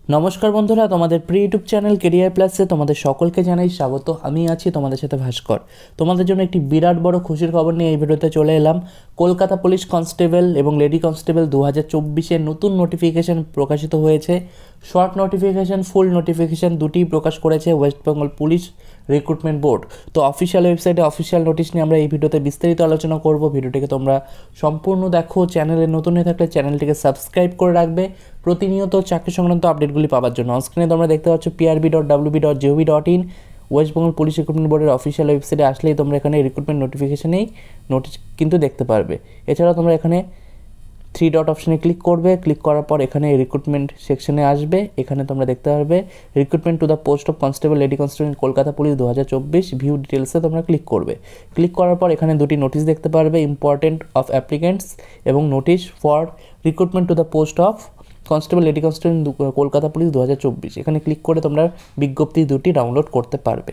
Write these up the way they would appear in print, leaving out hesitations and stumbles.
নমস্কার বন্ধুরা, তোমাদের প্রি ইউটিউব চ্যানেল কেরিয়ার প্লাসে তোমাদের সকলকে জানাই স্বাগত। আমি আছি তোমাদের সাথে ভাস্কর। তোমাদের জন্য একটি বিরাট বড় খুশির খবর নিয়ে এই ভিডিওতে চলে এলাম। কলকাতা পুলিশ কনস্টেবল এবং লেডি কনস্টেবল 2024-এর নতুন নোটিফিকেশান প্রকাশিত হয়েছে। শর্ট নোটিফিকেশান, ফুল নোটিফিকেশান দুটিই প্রকাশ করেছে West Bengal police recruitment board. তো অফিসিয়াল ওয়েবসাইটে অফিসিয়াল নোটিশ নিয়ে আমরা এই ভিডিওতে বিস্তারিত আলোচনা করব। ভিডিওটিকে তোমরা সম্পূর্ণ দেখো। চ্যানেলে নতুন হয়ে থাকলে চ্যানেলটিকে সাবস্ক্রাইব করে রাখবে প্রতিনিয়ত চাকরি সংক্রান্ত আপডেটগুলি পাওয়ার জন্য। অনস্ক্রিনে তোমরা দেখতে পাচ্ছ prb.wb.gov.in West Bengal police recruitment বোর্ডের অফিসিয়াল ওয়েবসাইটে আসলেই তোমরা এখানে রিক্রুটমেন্ট নোটিফিকেশানেই নোটিশ কিন্তু দেখতে পারবে। এছাড়াও তোমরা এখানে 3 ডট অপশানে ক্লিক করবে। ক্লিক করার পর এখানে রিক্রুটমেন্ট সেকশনে আসবে। এখানে তোমরা দেখতে পারবে recruitment to the post of constable lady constable Kolkata police 2024 view ডিটেলসে তোমরা ক্লিক করবে। ক্লিক করার পর এখানে দুটি নোটিশ দেখতে পারবে, ইম্পর্টেন্ট অফ অ্যাপ্লিকেন্টস এবং notice for recruitment to the post of constable lady constable Kolkata police 2024। এখানে ক্লিক করে তোমরা বিজ্ঞপ্তি দুটি ডাউনলোড করতে পারবে।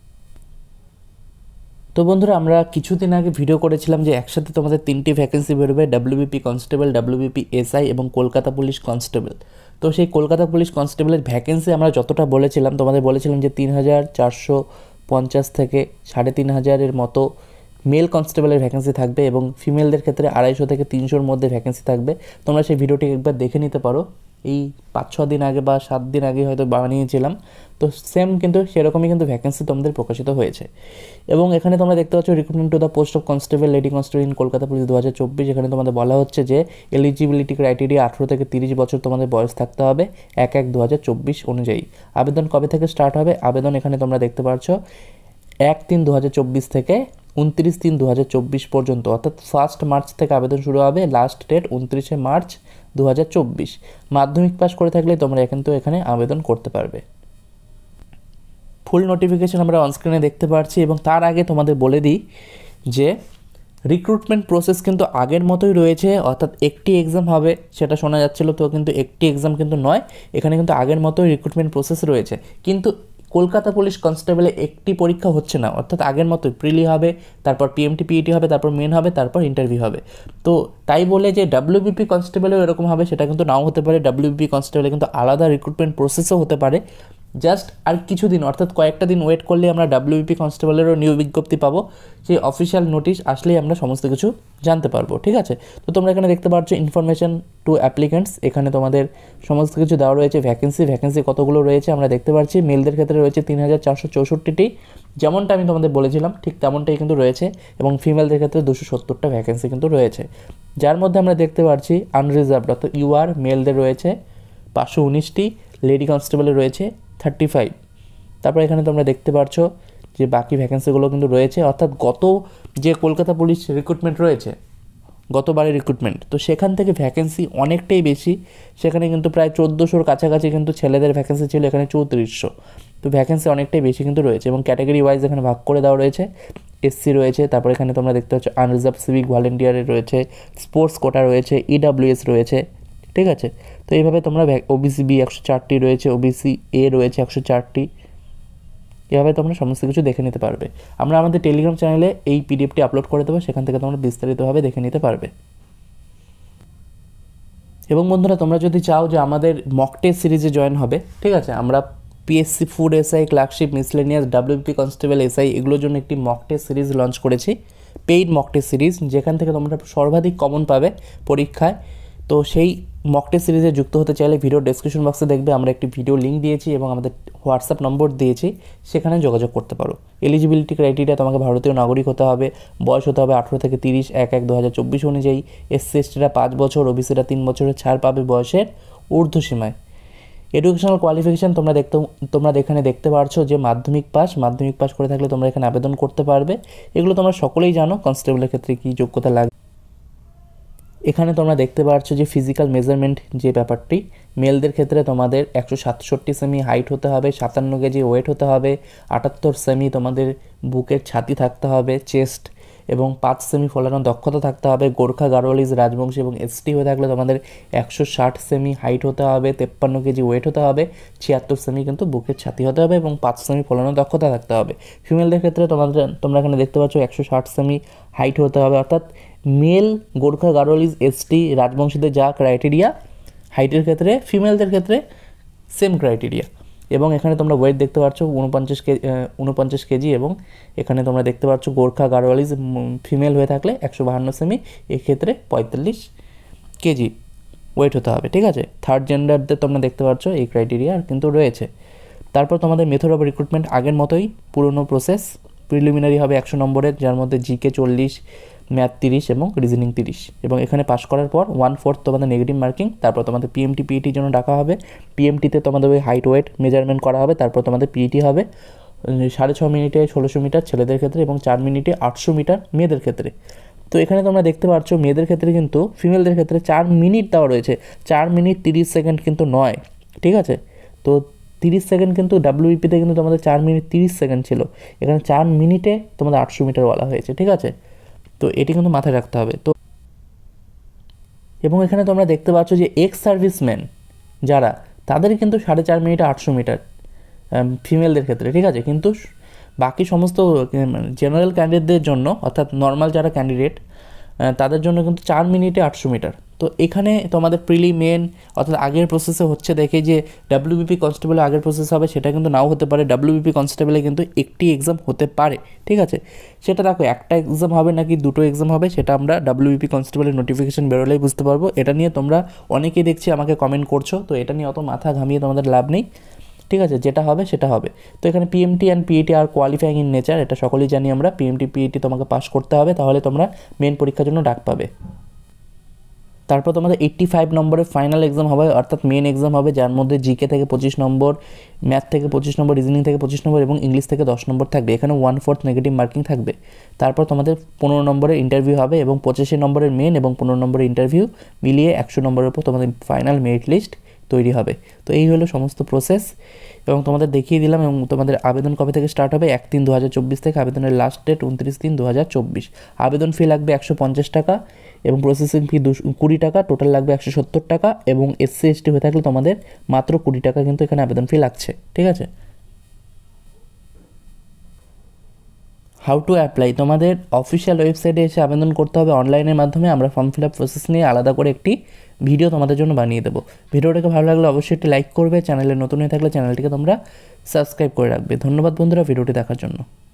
তো বন্ধুরা, আমরা কিছুদিন আগে ভিডিও করেছিলাম যে একসাথে তোমাদের 3টি ভ্যাকেন্সি বেরোবে, WBP কনস্টেবল, WBP SI এবং কলকাতা পুলিশ কনস্টেবল। তো সেই কলকাতা পুলিশ কনস্টেবলের ভ্যাকেন্সি আমরা যতটা বলেছিলাম, তোমাদের বলেছিলাম যে 3450 থেকে 3500-এর মতো মেল কনস্টেবলের ভ্যাকেন্সি থাকবে এবং ফিমেলদের ক্ষেত্রে 250 থেকে 300-র মধ্যে ভ্যাকেন্সি থাকবে। তোমরা সেই ভিডিওটি একবার দেখে নিতে পারো। এই 5-6 দিন আগে বা 7 দিন আগে হয়তো বানিয়েছিলাম। তো সেম কিন্তু সেরকমই কিন্তু ভ্যাকেন্সি তোমাদের প্রকাশিত হয়েছে। এবং এখানে তোমরা দেখতে পাচ্ছ recruitment to the post of constable lady constable in Kolkata police 2024। এখানে তোমাদের বলা হচ্ছে যে এলিজিবিলিটি ক্রাইটেরিয়া 18 থেকে 30 বছর তোমাদের বয়স থাকতে হবে 1/1/2024 অনুযায়ী। আবেদন কবে থেকে স্টার্ট হবে? আবেদন এখানে তোমরা দেখতে পাচ্ছ 1/3/2024 থেকে 29/3/2024 পর্যন্ত, অর্থাৎ 1 মার্চ থেকে আবেদন শুরু হবে। Last date 29 March 2024। Madhyamik pass করে থাকলে তোমরা কিন্তু এখানে আবেদন করতে পারবে। ফুল নোটিফিকেশন আমরা অনস্ক্রিনে দেখতে পাচ্ছি। এবং তার আগে তোমাদের বলে দিই যে রিক্রুটমেন্ট প্রসেস কিন্তু আগের মতোই রয়েছে, অর্থাৎ একটি এক্সাম হবে সেটা শোনা যাচ্ছিলো, তো কিন্তু একটি এক্সাম কিন্তু নয়, এখানে কিন্তু আগের মতোই রিক্রুটমেন্ট প্রসেস রয়েছে। কিন্তু কলকাতা পুলিশ কনস্টেবলে একটি পরীক্ষা হচ্ছে না, অর্থাৎ আগের মতোই প্রিলি হবে, তারপর PMT PET হবে, তারপর মেন হবে, তারপর ইন্টারভিউ হবে। তো তাই বলে যে WBP কনস্টেবলেও এরকম হবে সেটা কিন্তু নাও হতে পারে। WBP কনস্টেবলে কিন্তু আলাদা রিক্রুটমেন্ট প্রসেসও হতে পারে। জাস্ট আর কিছুদিন, অর্থাৎ কয়েকটা দিন ওয়েট করলে আমরা WBP কনস্টেবলেরও নিয়োগ বিজ্ঞপ্তি পাবো। সেই অফিসিয়াল নোটিশ আসলেই আমরা সমস্ত কিছু জানতে পারবো। ঠিক আছে, তো তোমরা এখানে দেখতে পাচ্ছ ইনফরমেশন টু অ্যাপ্লিকেন্টস। এখানে তোমাদের সমস্ত কিছু দেওয়া রয়েছে। ভ্যাকেন্সি কতগুলো রয়েছে আমরা দেখতে পাচ্ছি। মেলদের ক্ষেত্রে রয়েছে 3464টি, যেমনটা আমি তোমাদের বলেছিলাম ঠিক তেমনটাই কিন্তু রয়েছে। এবং ফিমেলদের ক্ষেত্রে 270টা ভ্যাকেন্সি কিন্তু রয়েছে, যার মধ্যে আমরা দেখতে পাচ্ছি আনরিজার্ভড অর্থাৎ UR মেলদের রয়েছে 519টি, লেডি কনস্টেবলের রয়েছে 35। তারপর এখানে তোমরা দেখতে পাচ্ছ যে বাকি ভ্যাকেন্সিগুলো কিন্তু রয়েছে, অর্থাৎ গত যে কলকাতা পুলিশ রিক্রুটমেন্ট রয়েছে, গতবারের রিক্রুটমেন্ট, তো সেখান থেকে ভ্যাকেন্সি অনেকটাই বেশি। সেখানে কিন্তু প্রায় 1400-র কাছাকাছি কিন্তু ছেলেদের ভ্যাকেন্সি ছিল, এখানে 3400। তো ভ্যাকেন্সি অনেকটাই বেশি কিন্তু রয়েছে। এবং ক্যাটাগরি ওয়াইজ এখানে ভাগ করে দেওয়া রয়েছে। SC রয়েছে, তারপর এখানে তোমরা দেখতে পাচ্ছ আনরিজার্ভ সিভিক ভলেন্টিয়ারের রয়েছে, স্পোর্টস কোটা রয়েছে, EWS রয়েছে। ঠিক আছে, তো এইভাবে তোমরা OBC B 104টি রয়েছে, OBC A রয়েছে 104টি। এভাবে তোমরা সমস্ত কিছু দেখে নিতে পারবে। আমরা আমাদের টেলিগ্রাম চ্যানেলে এই PDFটি আপলোড করে দেবো, সেখান থেকে তোমরা বিস্তারিতভাবে দেখে নিতে পারবে। এবং বন্ধুরা, তোমরা যদি চাও যে আমাদের মক টেস্ট সিরিজে জয়েন হবে, ঠিক আছে, আমরা PSC food SI clerkship miscellaneous WBP constable SI এগুলোর জন্য একটি মক টেস্ট সিরিজ লঞ্চ করেছি, পেইড মক টেস্ট সিরিজ, যেখান থেকে তোমরা সর্বাধিক কমন পাবে পরীক্ষায়। তো সেই মক টেস্ট সিরিজে যুক্ত হতে চাইলে ভিডিও ডেসক্রিপশন বক্সে দেখবে আমরা একটি ভিডিও লিঙ্ক দিয়েছি এবং আমাদের হোয়াটসঅ্যাপ নম্বর দিয়েছি, সেখানে যোগাযোগ করতে পারো। এলিজিবিলিটি ক্রাইটেরিয়া তোমাকে ভারতীয় নাগরিক হতে হবে, বয়স হতে হবে 18 থেকে 30 1/1/2024 অনুযায়ী। SC STরা 5 বছর, OBCরা 3 বছরের ছাড় পাবে বয়সের ঊর্ধ্বসীমায়। এডুকেশনাল কোয়ালিফিকেশান তোমরা এখানে দেখতে পারছো যে মাধ্যমিক পাস করে থাকলে তোমরা এখানে আবেদন করতে পারবে। এগুলো তোমরা সকলেই জানো কনস্টেবলের ক্ষেত্রে কী যোগ্যতা লাগে। এখানে তোমরা দেখতে পাচ্ছ যে ফিজিক্যাল মেজারমেন্ট যে ব্যাপারটি, মেলদের ক্ষেত্রে তোমাদের 167 সেমি হাইট হতে হবে, 57 কেজি ওয়েট হতে হবে, 78 সেমি তোমাদের বুকের ছাতি থাকতে হবে, চেস্ট, এবং 5 সেমি ফলানোর দক্ষতা থাকতে হবে। গোর্খা, গাড়োয়ালিজ, রাজবংশী এবং ST হয়ে থাকলে তোমাদের 160 সেমি হাইট হতে হবে, 53 কেজি ওয়েট হতে হবে, 76 সেমি কিন্তু বুকের ছাতি হতে হবে এবং 5 সেমি ফলানোর দক্ষতা থাকতে হবে। ফিমেলদের ক্ষেত্রে তোমরা এখানে দেখতে পাচ্ছ 160 সেমি হাইট হতে হবে, অর্থাৎ মেল গোর্খা, গাড়োয়ালিজ, ST, রাজবংশীদের যা ক্রাইটেরিয়া হাইটের ক্ষেত্রে, ফিমেলদের ক্ষেত্রে সেম ক্রাইটেরিয়া। এবং এখানে তোমরা ওয়েট দেখতে পাচ্ছ 49 কেজি, এবং এখানে তোমরা দেখতে পাচ্ছ গোর্খা গাড়োয়ালিজ ফিমেল হয়ে থাকলে 152 সেমি, এক্ষেত্রে 45 কেজি ওয়েট হতে হবে, ঠিক আছে। থার্ড জেন্ডারদের তোমরা দেখতে পাচ্ছ এই ক্রাইটেরিয়া কিন্তু রয়েছে। তারপর তোমাদের মেথড অফ রিক্রুটমেন্ট আগের মতোই, পুরনো প্রসেস। প্রিলিমিনারি হবে 100 নম্বরের, যার মধ্যে জিকে 40, ম্যাথ 30 এবং রিজনিং 30, এবং এখানে পাস করার পর 1/4 তোমাদের নেগেটিভ মার্কিং। তারপর তোমাদের পিএমটি পিইটির জন্য ডাকা হবে। পিএমটিতে তোমাদের ওই হাইট ওয়েট মেজারমেন্ট করা হবে। তারপর তোমাদের পিইটি হবে 6.5 মিনিটে 1600 মিটার ছেলেদের ক্ষেত্রে এবং 4 মিনিটে 800 মিটার মেয়েদের ক্ষেত্রে। তো এখানে তোমরা দেখতে পাচ্ছ মেয়েদের ক্ষেত্রে কিন্তু ফিমেলদের ক্ষেত্রে 4 মিনিট দেওয়া রয়েছে, 4 মিনিট 30 সেকেন্ড কিন্তু নয়, ঠিক আছে। তো 30 সেকেন্ড কিন্তু ডাব্লিউবিপিতে কিন্তু তোমাদের 4 মিনিট 30 সেকেন্ড ছিল, এখানে 4 মিনিটে তোমাদের 800 মিটার বলা হয়েছে, ঠিক আছে। তো এটি কিন্তু মাথায় রাখতে হবে। তো এবং এখানে তোমরা দেখতে পাচ্ছ যে এক্স সার্ভিসম্যান যারা, তাদের কিন্তু 4.5 মিনিটে 800 মিটার ফিমেলদের ক্ষেত্রে, ঠিক আছে। কিন্তু বাকি সমস্ত জেনারেল ক্যান্ডিডেটদের জন্য, অর্থাৎ নর্মাল যারা ক্যান্ডিডেট তাদের জন্য কিন্তু 4 মিনিটে 800 মিটার। তো এখানে তোমাদের প্রিলি মেন অর্থাৎ আগের প্রসেসে হচ্ছে দেখে যে ডাব্লিউবিপি কনস্টেবলে আগের প্রসেস হবে, সেটা কিন্তু নাও হতে পারে। ডাব্লিউবিপি কনস্টেবলে কিন্তু একটি এক্সাম হতে পারে, ঠিক আছে। সেটা দেখো একটা এক্সাম হবে নাকি দুটো এক্সাম হবে, সেটা আমরা ডাব্লিউবিপি কনস্টেবলের নোটিফিকেশন বেরোলেই বুঝতে পারবো। এটা নিয়ে তোমরা অনেকেই দেখছি আমাকে কমেন্ট করছো, তো এটা নিয়ে অত মাথা ঘামিয়ে তোমাদের লাভ নেই, ঠিক আছে। যেটা হবে সেটা হবে। তো এখানে পিএমটি অ্যান্ড পিইটি আর কোয়ালিফাইং ইন নেচার, এটা সকলেই জানি আমরা। পিএমটি পিইটি তোমাকে পাস করতে হবে, তাহলে তোমরা মেন পরীক্ষার জন্য ডাক পাবে। তারপর তোমাদের 85 নম্বরের ফাইনাল এক্সাম হবে, অর্থাৎ মেন এক্সাম হবে, যার মধ্যে জিকে থেকে 25 নম্বর, ম্যাথ থেকে 25 নম্বর, রিজনিং থেকে 25 নম্বর এবং ইংলিশ থেকে 10 নম্বর থাকবে। এখানে 1/4 নেগেটিভ মার্কিং থাকবে। তারপর তোমাদের 15 নম্বরের ইন্টারভিউ হবে এবং 25 নম্বরের মেন এবং 15 নম্বরের ইন্টারভিউ মিলিয়ে 100 নম্বরের উপর তোমাদের ফাইনাল মেরিট লিস্ট তৈরি হবে। তো এই হলো সমস্ত প্রসেস, এবং তোমাদের দেখিয়ে দিলাম। এবং তোমাদের আবেদন কবে থেকে স্টার্ট হবে? 1/3/2024 থেকে। আবেদনের লাস্ট ডেট 29/3/2024। আবেদন ফি লাগবে 150 টাকা এবং প্রসেসিং ফি 20 টাকা, টোটাল লাগবে 170 টাকা। এবং SC ST হয়ে থাকলে তোমাদের মাত্র 20 টাকা কিন্তু এখানে আবেদন ফি লাগছে, ঠিক আছে। হাউ টু অ্যাপ্লাই, তোমাদের অফিসিয়াল ওয়েবসাইটে এসে আবেদন করতে হবে অনলাইনের মাধ্যমে। আমরা ফর্ম ফিল আপ প্রসেস নিয়ে আলাদা করে একটি ভিডিও তোমাদের জন্য বানিয়ে দেবো। ভিডিওটাকে ভালো লাগলে অবশ্যই একটি লাইক করবে, চ্যানেলে নতুন হয়ে থাকলে চ্যানেলটিকে তোমরা সাবস্ক্রাইব করে রাখবে। ধন্যবাদ বন্ধুরা ভিডিওটি দেখার জন্য।